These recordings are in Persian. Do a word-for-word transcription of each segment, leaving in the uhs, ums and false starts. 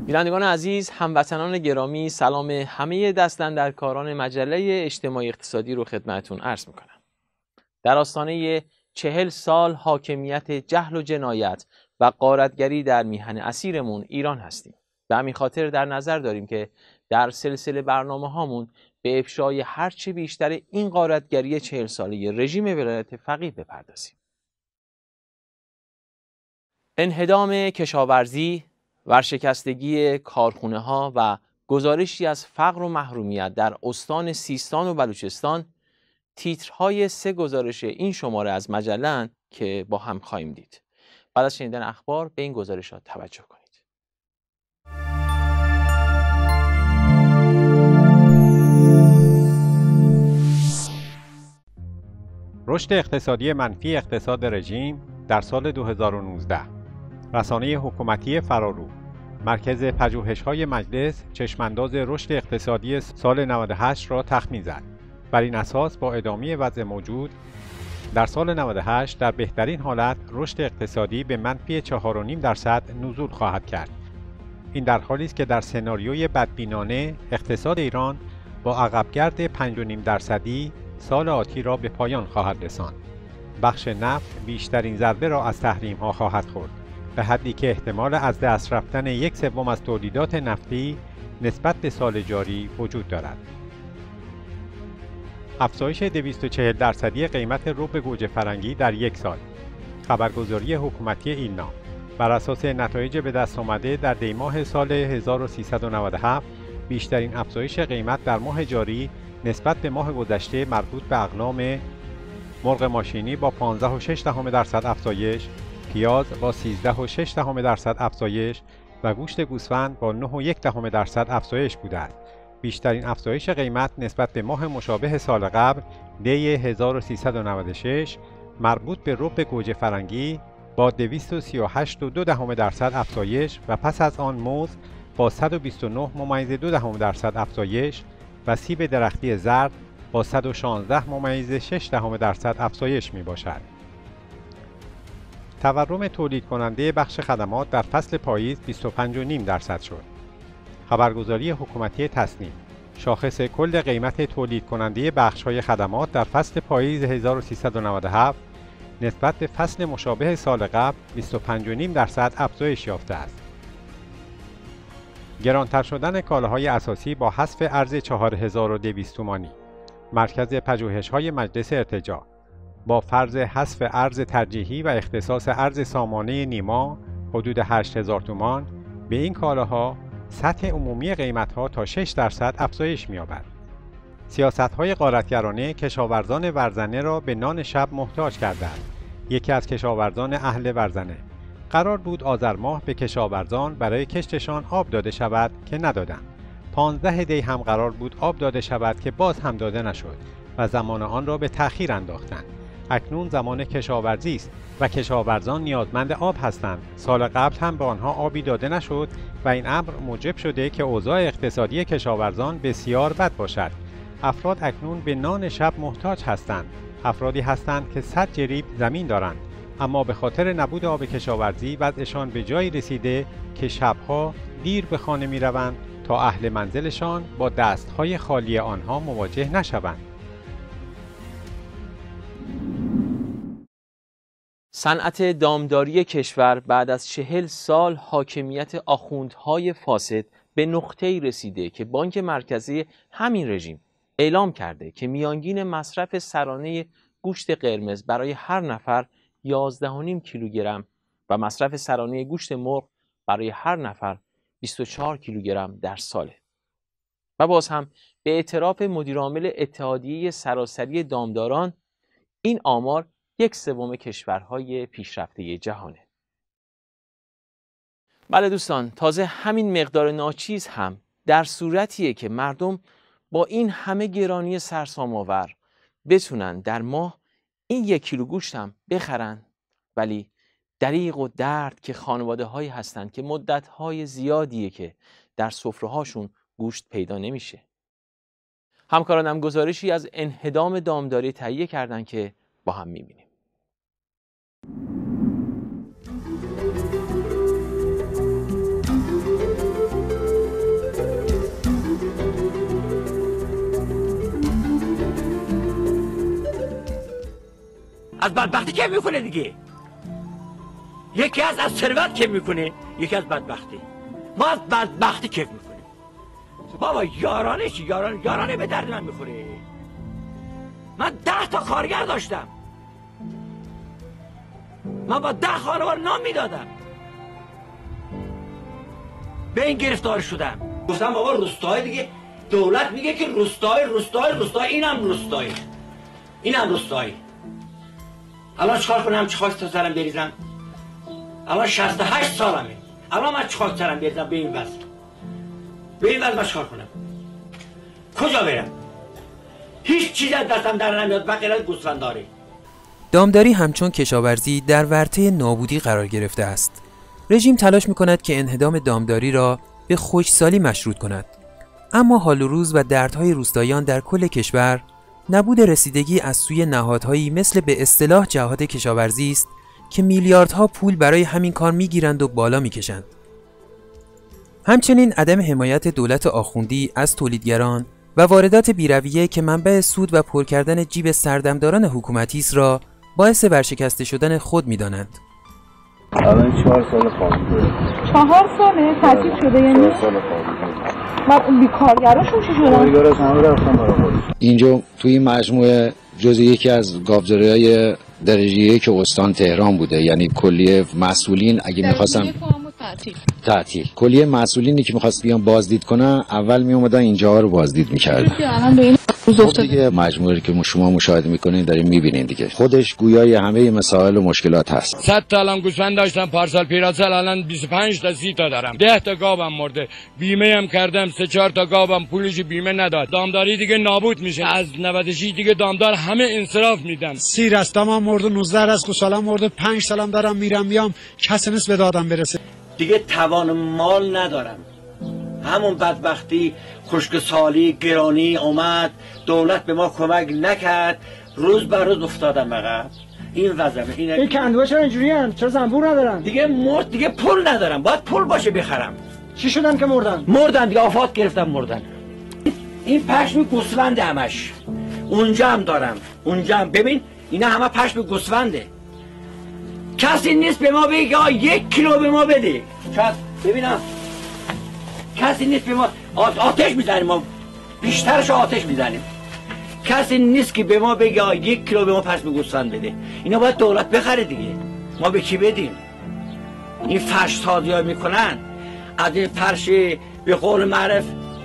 بینندگان عزیز، هموطنان گرامی، سلام همه دست‌اندرکاران مجله اجتماعی اقتصادی رو خدمتتون عرض میکنم. در آستانه چهل سال حاکمیت جهل و جنایت و غارتگری در میهن اسیرمون ایران هستیم. به همین خاطر در نظر داریم که در سلسله برنامه هامون به افشای هرچه بیشتر این غارتگری چهل ساله رژیم ولایت فقیه بپردازیم. انهدام کشاورزی، ورشکستگی کارخونه ها و گزارشی از فقر و محرومیت در استان سیستان و بلوچستان تیترهای سه گزارش این شماره از مجله که با هم خواهیم دید. بعد از شنیدن اخبار به این گزارشات توجه کنید. رشد اقتصادی منفی اقتصاد رژیم در سال دو هزار و نوزده. رسانه حکومتی فرارو مرکز پژوهش‌های مجلس چشمانداز رشد اقتصادی سال نود و هشت را تخمین زد. بر این اساس با ادامه وضع موجود در سال نود و هشت در بهترین حالت رشد اقتصادی به منفی چهار و نیم درصد نزول خواهد کرد. این در حالی است که در سناریوی بدبینانه اقتصاد ایران با عقبگرد پنج و نیم درصدی سال آتی را به پایان خواهد رساند. بخش نفت بیشترین ضربه را از تحریم‌ها خواهد خورد، به حدی که احتمال از دست رفتن یک سوم از تولیدات نفتی نسبت به سال جاری وجود دارد. افزایش دویست و چهل درصدی قیمت رب گوجه فرنگی در یک سال. خبرگزاری حکومتی ایلنا بر اساس نتایج به دست آمده در دیماه سال هزار و سیصد و نود و هفت بیشترین افزایش قیمت در ماه جاری نسبت به ماه گذشته مربوط به اقلام مرغ ماشینی با پانزده و شش دهم درصد افزایش، پیاز با سیزده و شش دهم درصد افزایش و گوشت گوسفند با نه و یک دهم درصد افزایش بوده است. بیشترین افزایش قیمت نسبت به ماه مشابه سال قبل دی هزار و سیصد و نود و شش مربوط به رب گوجه فرنگی با دویست و سی و هشت و دو دهم درصد افزایش و پس از آن موز با صد و بیست و نه ممیز دو دهم درصد افزایش و سیب درختی زرد با صد و شانزده ممیز شش دهم درصد افزایش می باشد. تورم تولید کننده بخش خدمات در فصل پاییز بیست و پنج و نیم درصد شد. خبرگزاری حکومتی تصنیم شاخص کل قیمت تولید کننده بخش‌های خدمات در فصل پاییز هزار و سیصد و نود و هفت نسبت به فصل مشابه سال قبل بیست و پنج و نیم درصد افزایش یافته است. گرانتر شدن کالاهای اساسی با حذف ارز چهار هزار و دویست تومانی. مرکز پژوهش‌های مجلس ارتجاع با فرض حذف ارز ترجیحی و اختصاص ارز سامانه نیما حدود هشت هزار تومان به این کالاها سطح عمومی قیمت‌ها تا شش درصد افزایش می‌یابد. سیاست‌های غارتگرانه کشاورزان ورزنه را به نان شب محتاج کرده است. یکی از کشاورزان اهل ورزنه قرار بود آذر ماه به کشاورزان برای کشتشان آب داده شود که ندادند. پانزده دی هم قرار بود آب داده شود که باز هم داده نشد و زمان آن را به تأخیر انداختند. اکنون زمان کشاورزی است و کشاورزان نیازمند آب هستند. سال قبل هم به آنها آبی داده نشد و این امر موجب شده که اوضاع اقتصادی کشاورزان بسیار بد باشد. افراد اکنون به نان شب محتاج هستند. افرادی هستند که صد جریب زمین دارند، اما به خاطر نبود آب کشاورزی وضعشان به جایی رسیده که شبها دیر به خانه می روند تا اهل منزلشان با دستهای خالی آنها مواجه نشوند. صنعت دامداری کشور بعد از چهل سال حاکمیت آخوندهای فاسد به نقطه‌ای رسیده که بانک مرکزی همین رژیم اعلام کرده که میانگین مصرف سرانه گوشت قرمز برای هر نفر یازده و نیم کیلوگرم و مصرف سرانه گوشت مرغ برای هر نفر بیست و چهار کیلوگرم در ساله. و باز هم به اعتراف مدیرعامل اتحادیه سراسری دامداران این آمار یک سوم کشورهای پیشرفته جهانه. بله دوستان، تازه همین مقدار ناچیز هم در صورتیه که مردم با این همه گرانی سرسام‌آور بتونن در ماه این یک کیلو گوشت هم بخرن، ولی دریغ و درد که خانواده هایی هستن که مدت های زیادیه که در سفره هاشون گوشت پیدا نمیشه. همکارانم گزارشی از انهدام دامداری تهیه کردن که با هم میبینیم. از بدبختی کم میکنه دیگه. یکی از از ثروت کم میکنه، یکی از بدبختی. ما از بدبختی کیف میکنیم. بابا یارانه چی؟ یارانه, یارانه به درد من میخوره. من ده تا کارگر داشتم، من با ده خانوار نام میدادم، به این گرفتار شدم. گفتم بابا روستای دیگه، دولت میگه که روستای روستای روستای اینم روستای اینم روستای. الان چیکار کنم؟ چه خاک تا سرم بریزم؟ الان شصت و هشت سالمه، الان من چه خاک سرم بریزم به این وضع؟ به این وضع من چیکار کنم؟ کجا برم؟ هیچ چیز از دستم در نمیاد بغیر از گوسفنداری. دامداری همچون کشاورزی در ورطه نابودی قرار گرفته است. رژیم تلاش می‌کند که انهدام دامداری را به خشکسالی مشروط کند. اما حال و روز و دردهای روستاییان در کل کشور نبود رسیدگی از سوی نهادهایی مثل به اصطلاح جهاد کشاورزی است که میلیاردها پول برای همین کار میگیرند و بالا میکشند. همچنین عدم حمایت دولت آخوندی از تولیدگران و واردات بی‌رویه که منبع سود و پر کردن جیب سردمداران حکومتی است را باعث ورشکسته شدن خود می‌دانند. الان چهار سال خوابیده. چهار ساله تعطیل شده یعنی؟ چهار سال خوابیده. بعد اون بیکارگراشون چی شدن؟ کارگراش همه رفتن برای خودش. اینجا توی مجموعه جزء یکی از گاوداری‌های درجه یک استان تهران بوده، یعنی کلیه مسئولین اگه می‌خواستن تعطیل تعطیل کلیه مسئولینی که می‌خواست بیان بازدید کنن اول میومدن اینجا رو بازدید می‌کردن. الان به این روز افتاده دیگه مجموعه که شما مشاهده می‌کنید دارین می‌بینید دیگه خودش گویای همه مسائل و مشکلات هست. صد تا الان گوسفند داشتم پارسال پیراسال الان بیست و پنج تا سی تا دارم. ده تا گاوم مرده. بیمه هم کردم، سه چهار تا گاوم پولش بیمه نداد. دامداری دیگه نابود میشه. از نود و شش دیگه دامدار همه انصراف میدن. سی رستم هم مرده، نوزده از گوسالم مرده، پنج سالم دارم میرم میام، کسی نیست به دادم برسه. دیگه توان مال ندارم. همون بدبختی، خشکسالی، گرانی اومد، دولت به ما کمک نکرد، روز بر روز افتادم عقب. این وضعه. این این کندوها چرا اینجوری ان؟ چرا زنبور ندارن؟ دیگه مرد، دیگه پول ندارم، باید پول باشه بخرم. چی شدن که مردن؟ مردن دیگه، آفات گرفتم مردن. این پشم گوسفند همش. اونجا هم دارم، اونجا هم. ببین اینا همه پشم گوسفنده. کسی نیست به ما بگه آ یک کیلو به ما بده. شاید ببینم کسی نیست به ما آتش میزنیم، ما بیشترش آتش میزنیم. کسی نیست که به ما بگه آ یک کیلو به ما پشم گوسفند بده. اینا باید دولت بخره دیگه. ما به کی بدیم؟ این فرش سازی ها میکنن، از این فرش به قول معرف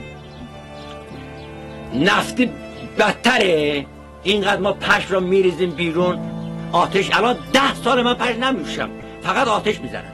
نفتی بدتره. اینقدر ما پشم را میریزیم بیرون، آتش. الان ده سال من پشم نمیشم، فقط آتش میزنم.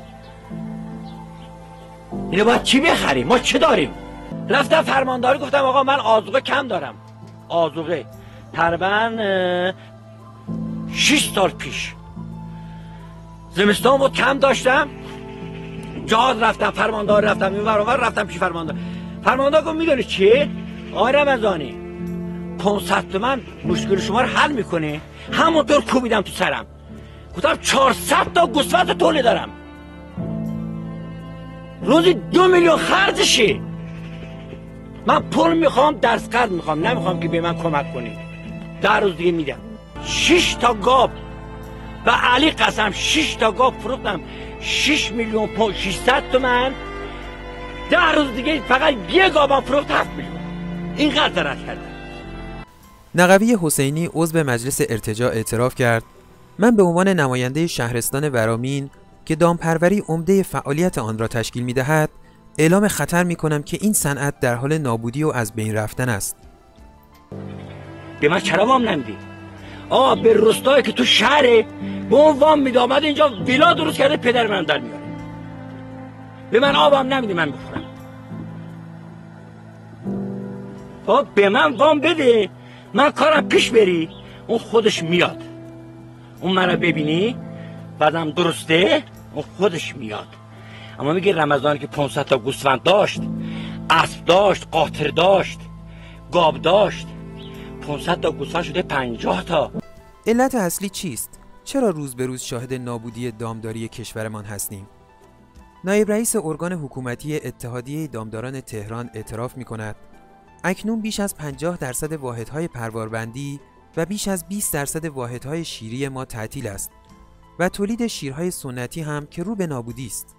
اینو باید چی بخریم؟ ما چه داریم؟ رفتم فرمانداری گفتم آقا من آذوقه کم دارم. آذوقه تقریبا شش سال پیش زمستان بود کم داشتم، جهاد رفتم، فرماندار رفتم، این ور اون ور رفتم پیش فرماندار. فرماندار گفت میدونی چیه آقای رمضانی، پانصد تومن مشکل شما رو حل میکنه. همونطور کوبیدم تو سرم، گفتم چهارصد تا گوسفند تولید دارم، روزی دو میلیون خرجشه. من پول میخوام، درس قرض میخوام، نمیخوام که به من کمک کنی. در روز دیگه میدم. شش تا گاو و علی قسم شش تا گاو فروختم، شش میلیون پوند ششصد تومن. در روز دیگه فقط یه گاو فروخت هفت میلیون. اینقدر ضرر کردم. نقوی حسینی عضو مجلس ارتجاع اعتراف کرد من به عنوان نماینده شهرستان ورامین که دامپروری عمده فعالیت آن را تشکیل می‌دهد اعلام خطر می‌کنم که این صنعت در حال نابودی و از بین رفتن است. به من چرا وام نمیدی؟ آه به روستایی که تو شهره به اون وام میده، آمده اینجا ویلا درست کرده پدر من در میاره. به من آبم نمیدی من بخورم. آه به من وام بده، من کارم پیش بری، اون خودش میاد. اون منو ببینی بعدم درسته، اون خودش میاد. اما میگه رمضان که پانصد تا گوسفند داشت، اسب داشت، قاطر داشت، گاو داشت، پانصد تا گوسفند شده پنجاه تا. علت اصلی چیست؟ چرا روز به روز شاهد نابودی دامداری کشورمان هستیم؟ نایب رئیس ارگان حکومتی اتحادیه دامداران تهران اعتراف می‌کند اکنون بیش از پنجاه درصد واحدهای پرواربندی و بیش از بیست درصد واحدهای شیری ما تعطیل است و تولید شیرهای سنتی هم که رو به نابودی است.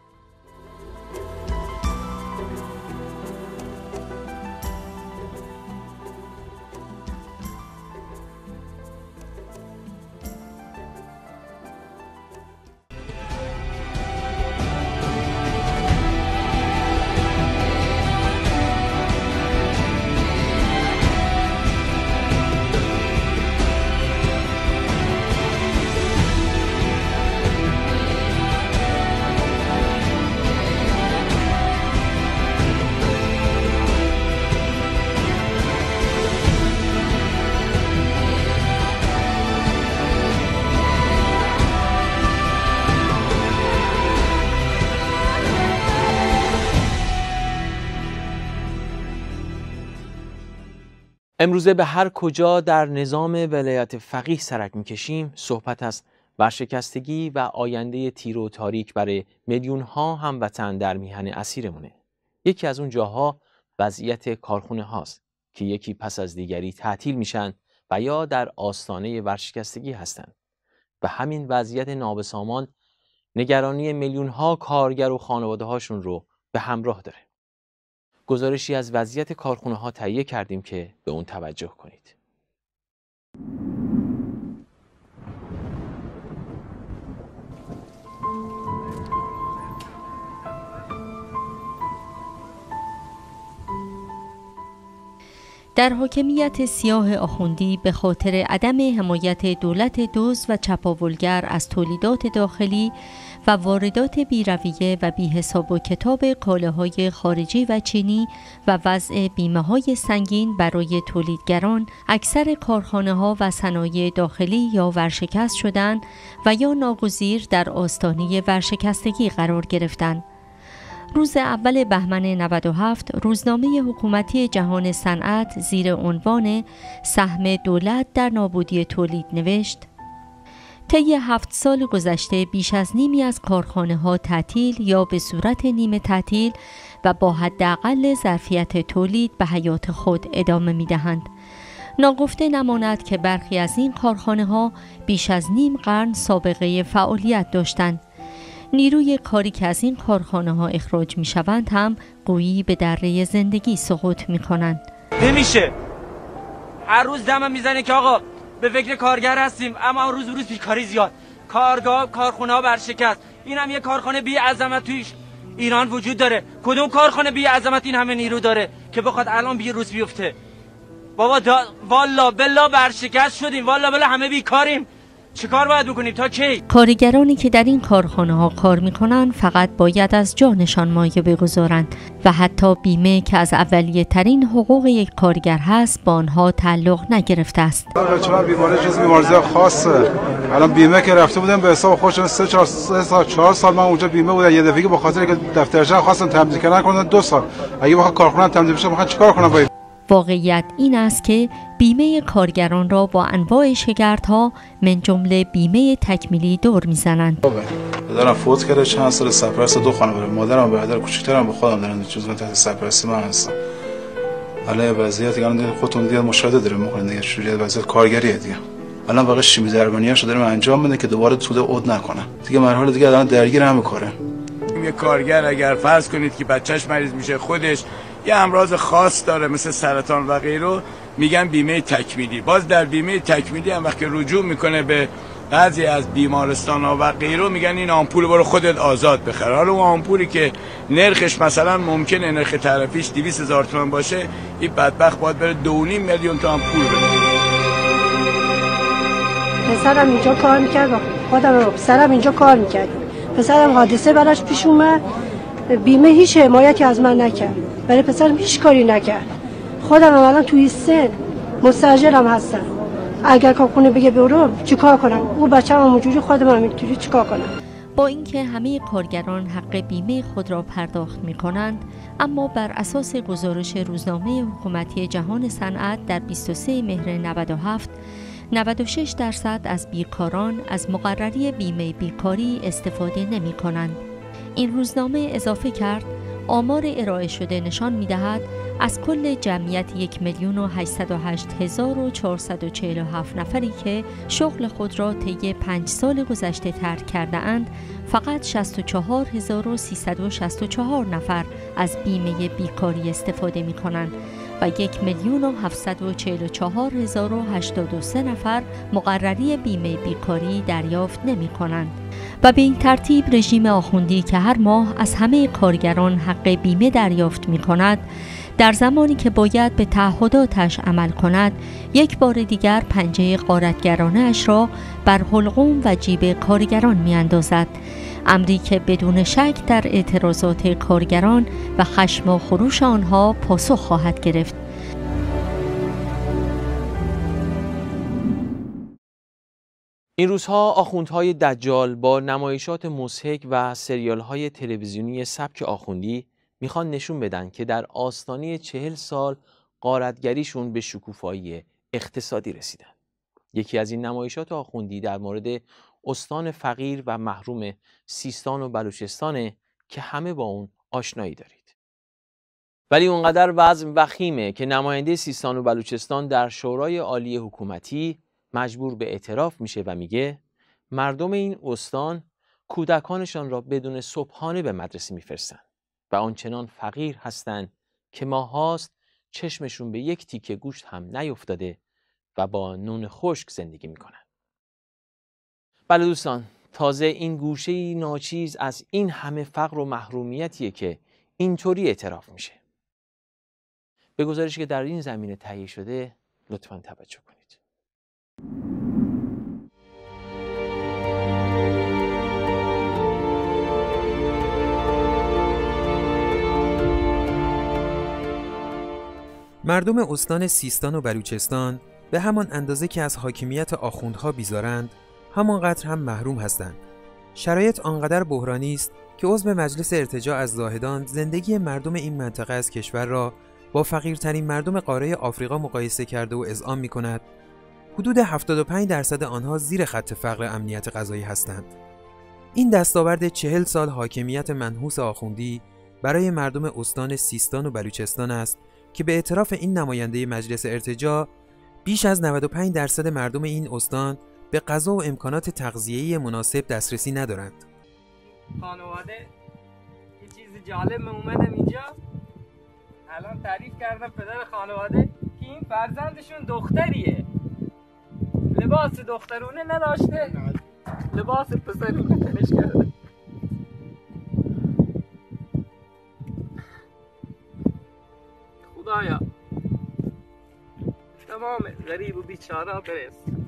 امروزه به هر کجا در نظام ولایت فقیه سرک میکشیم صحبت از ورشکستگی و آینده تیر و تاریک برای میلیون ها هموطن در میهن اسیرمونه. یکی از اون جاها وضعیت کارخونه هاست که یکی پس از دیگری تعطیل میشن و یا در آستانه ورشکستگی هستند. و همین وضعیت نابسامان نگرانی میلیون ها کارگر و خانواده هاشون رو به همراه داره. گزارشی از وضعیت کارخونه ها تهیه کردیم که به اون توجه کنید. در حاکمیت سیاه آخوندی به خاطر عدم حمایت دولت دزد و چپاولگر از تولیدات داخلی و واردات بی‌رویه و بی‌حساب و کتاب کالاهای خارجی و چینی و وضع بیمه‌های سنگین برای تولیدگران، اکثر کارخانه‌ها و صنایع داخلی یا ورشکست شدند و یا ناگزیر در آستانه ورشکستگی قرار گرفتند. روز اول بهمن نود و هفت روزنامه حکومتی جهان صنعت زیر عنوان سهم دولت در نابودی تولید نوشت: طی هفت سال گذشته بیش از نیمی از کارخانه‌ها تعطیل یا به صورت نیمه تعطیل و با حداقل ظرفیت تولید به حیات خود ادامه می‌دهند. ناگفته نماند که برخی از این کارخانه‌ها بیش از نیم قرن سابقه فعالیت داشتند. نیروی کاری که از این کارخانه‌ها اخراج می‌شوند هم گویی به دره زندگی سقوط می‌کنند. نمیشه. هر روز دمم میزنه که آقا به فکر کارگر هستیم، اما روز روز بیکاری زیاد، کارگاه کارخونه‌ها برشکست. این هم یه کارخانه بی عظمت تویش ایران وجود داره. کدوم کارخانه بی عظمت این همه نیرو داره که بخواد الان بی روز بیفته؟ بابا دا... والا بلا برشکست شدیم، والا بلا همه بیکاریم. چیکار باید بکنیم تا کی؟ کارگرانی که در این کارخانه ها کار میکنن فقط باید از جانشان مایه بگذارند و حتی بیمه که از اولیه ترین حقوق یک کارگر هست با آنها تعلق نگرفته است. چرا بیماری جز بیماری خاصه. الان بیمه که رفته بودم به حساب خودشون سه چهار سال چهار سال من اونجا بیمه بودم، یه دفعه که به خاطر که دفترچه خواستن تمدید کردن کردن دو سال. اگه بخوام کارخونه تمدید بشه میخوان چیکار کنم باید؟ واقعیت این است که بیمه کارگران را با انواع شگردها من جمله بیمه تکمیلی دور میزنند. پدرم فوت کرده چند سال سرپرست دو خانواده، مادرم و برادر کوچیک‌ترم به خودم دارن جزو تحت سرپرستی من هستن. حالا وضعیت الان دیگه خودتون دیگه مشاهده داریم می‌کنید دیگه شوریه وضعیت کارگریه دیگه. الان واقعا شیمی درمانیاشو داریم انجام میدن که دوباره توده عود نکنه. دیگه مرحله دیگه الان درگیر هم کاره. یه کارگر اگر فرض کنید که بچهش مریض میشه، خودش یه امراض خاص داره مثل سرطان و غیره، میگن بیمه تکمیلی. باز در بیمه تکمیلی هم وقتی رجوع میکنه به بعضی از بیمارستان ها و غیره میگن این آمپول برو خودت آزاد بخر. حالا اون آمپولی که نرخش مثلا ممکنه نرخ تعرفیش دویست هزار تومان باشه، این بدبخت باید بره دو و نیم میلیون تومان پول بده. پسرم اینجا کار میکرد، خودم و پسرم اینجا کار میکردیم. پسرم حادثه براش پیش اومد، بیمه هیچ حمایتی از من نکرد، برای پسرم هیچ کاری نکرد. خودم هم الان توی سن مستاجرم هستم، اگر کارخونه بگه برو چیکار کنم؟ او بچه‌م اونجوری خودم هم اینطوری چیکار کنم؟ با اینکه همه کارگران حق بیمه خود را پرداخت می‌کنند، اما بر اساس گزارش روزنامه حکومتی جهان صنعت در بیست و سوم مهر نود و هفت، نود و شش درصد از بیکاران از مقرری بیمه بیکاری استفاده نمی‌کنند. این روزنامه اضافه کرد آمار ارائه شده نشان می‌دهد از کل جمعیت یک میلیون و هشتصد و هشت هزار و چهارصد و چهل و هفت نفری که شغل خود را طی پنج سال گذشته ترک کرده اند، فقط شصت و چهار هزار و سیصد و شصت و چهار نفر از بیمه بیکاری استفاده می‌کنند و یک میلیون و هفتصد و چهل و چهار هزار و هشتاد و سه نفر مقرری بیمه بیکاری دریافت نمی‌کنند. و به این ترتیب رژیم آخوندی که هر ماه از همه کارگران حق بیمه دریافت می‌کند، در زمانی که باید به تعهداتش عمل کند، یک بار دیگر پنجه غارتگرانه اش را بر حلقوم و جیب کارگران می‌اندازد، امری که بدون شک در اعتراضات کارگران و خشم و خروش آنها پاسخ خواهد گرفت. این روزها آخوندهای دجال با نمایشات مضحک و سریال‌های تلویزیونی سبک آخوندی میخوان نشون بدن که در آستانه چهل سال غارتگریشون به شکوفایی اقتصادی رسیدن. یکی از این نمایشات آخوندی در مورد استان فقیر و محروم سیستان و بلوچستانه که همه با اون آشنایی دارید. ولی اونقدر وضع وخیمه که نماینده سیستان و بلوچستان در شورای عالی حکومتی مجبور به اعتراف میشه و میگه مردم این استان کودکانشان را بدون صبحانه به مدرسه میفرستن و آنچنان فقیر هستند که ماهاست چشمشون به یک تیکه گوشت هم نیفتاده و با نون خشک زندگی میکنن. بله دوستان، تازه این گوشه ناچیز از این همه فقر و محرومیتیه که اینطوری اعتراف میشه. به گزارشی که در این زمینه تهیه شده لطفاً توجه کنید. مردم استان سیستان و بلوچستان به همان اندازه که از حاکمیت آخوندها بیزارند، همانقدر هم محروم هستند. شرایط آنقدر بحرانی است که عضو مجلس ارتجاع از زاهدان زندگی مردم این منطقه از کشور را با فقیرترین مردم قاره آفریقا مقایسه کرده و اذعان می‌کند. حدود هفتاد و پنج درصد آنها زیر خط فقر امنیت غذایی هستند. این دستاورد چهل سال حاکمیت منحوس آخوندی برای مردم استان سیستان و بلوچستان است که به اعتراف این نماینده مجلس ارتجاع بیش از نود و پنج درصد مردم این استان به غذا و امکانات تغذیه‌ای مناسب دسترسی ندارند. خانواده یه چیز جالب من اومدم اینجا الان تعریف کردم پدر خانواده که این فرزندشون دختریه، لباس دخترونه نداشته، لباس پسرونه تنش کرده. خدایا تمام غریب و بیچاره برس.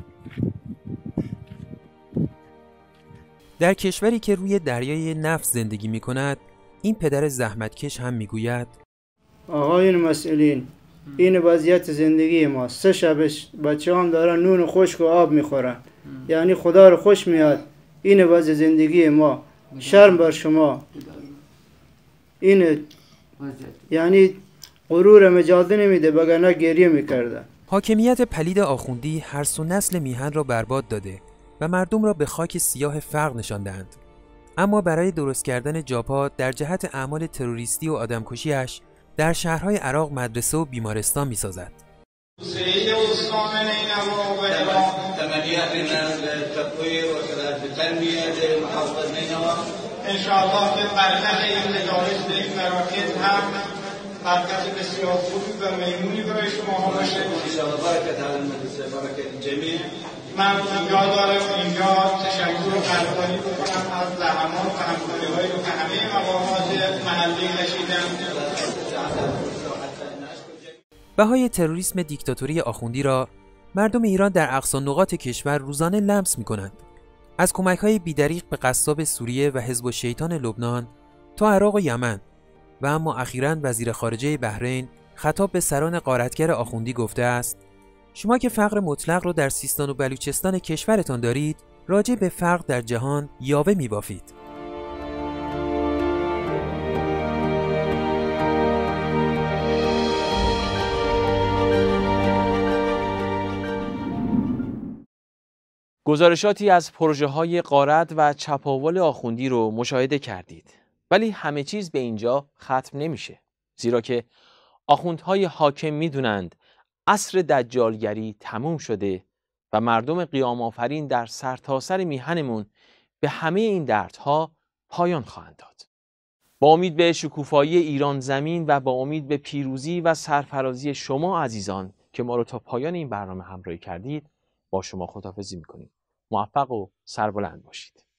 در کشوری که روی دریای نفت زندگی می کند، این پدر زحمتکش هم می گوید آقایون مسئولین، این وضعیت زندگی ما، سه شبش بچه هم دارن نون خشک و آب می خورن، یعنی خدا رو خوش میاد. این وضع زندگی ما، شرم بر شما. این یعنی غرور مجاده نمیده، بگرنه گریه میکردن. حاکمیت پلید آخوندی هر سو نسل میهن را برباد داده و مردم را به خاک سیاه فقر نشاندند. اما برای درست کردن جاپا در جهت اعمال تروریستی و آدمکشیش در شهرهای عراق مدرسه و بیمارستان میسازد. سید استان نینوا و عراق تمنیاتنا للتطویر و تنمیه محافظه نینوا ان شاء الله که مرکز این مدارس در این مراکز هم مرکز بسیار خوبی و میمونی برای شما ها باشه. ان شاء الله برکت علی المدرسه، برکت جمیع. من اینجا دارم اینجا تشکر و قدردانی بکنم از زحمات و همکاری‌هایی رو که همه مقامات محلی کشیدن. بهای تروریسم دیکتاتوری آخوندی را مردم ایران در اقصا نقاط کشور روزانه لمس می‌کنند. از کمک‌های بی‌دریغ به قصاب سوریه و حزب الشیطان لبنان تا عراق و یمن و اما اخیراً وزیر خارجه بحرین خطاب به سران غارتگر آخوندی گفته است: شما که فقر مطلق را در سیستان و بلوچستان کشورتان دارید، راجع به فقر در جهان یاوه می‌بافید. گزارشاتی از پروژه‌های غارت و چپاول آخوندی رو مشاهده کردید. ولی همه چیز به اینجا ختم نمیشه، زیرا که آخوندهای حاکم میدونند عصر دجالگری تموم شده و مردم قیام آفرین در سرتاسر میهنمون به همه این دردها پایان خواهند داد. با امید به شکوفایی ایران زمین و با امید به پیروزی و سرفرازی شما عزیزان که ما رو تا پایان این برنامه همراهی کردید، با شما خداحافظی میکنیم. موفق و سربلند باشید.